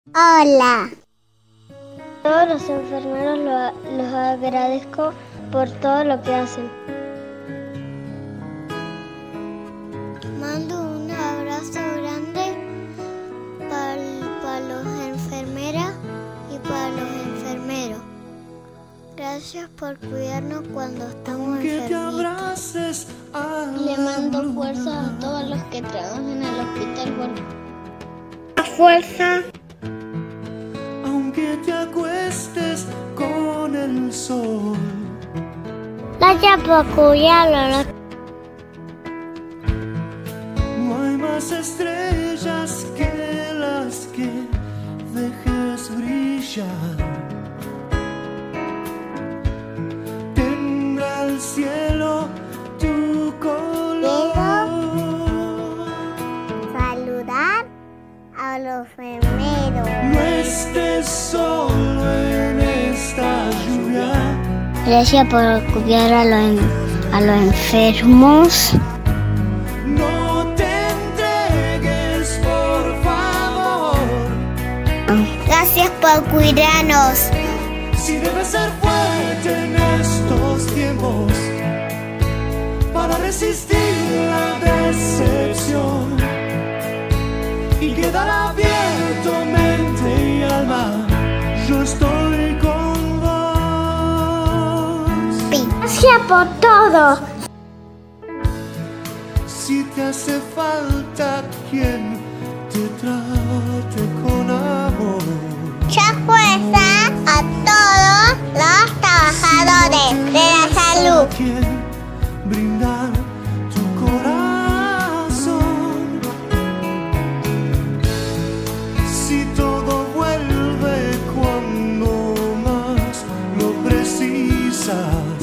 Hola. Todos los enfermeros los agradezco por todo lo que hacen. Mando un abrazo grande para las enfermeras y para los enfermeros. Gracias por cuidarnos cuando estamos enfermitos. Le mando fuerza a todos los que trabajan en el hospital. Fuerza. Aunque te acuestes con el sol. Gracias por cuidarnos. No hay más estrellas que las que dejes brillar. Tendrá el cielo tu color. Saludar a los enfermeros. No estés solo en esta lluvia. Gracias por cuidar a los enfermos. No te entregues, por favor. Gracias por cuidarnos. Si debes ser fuerte en estos tiempos para resistir la decepción y quedar abierto mente y alma, yo estoy con vos. Gracias por todo. Si te hace falta quien te trate con amor, Mucha fuerza a todos los trabajadores de la salud. quien brindar tu corazón. Si todo vuelve cuando más lo precisas,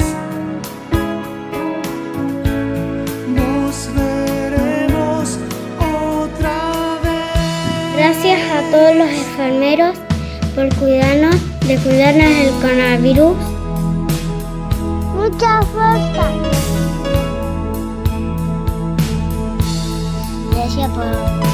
nos veremos otra vez. Gracias a todos los enfermeros por cuidarnos del coronavirus. Mucha fuerza. Gracias por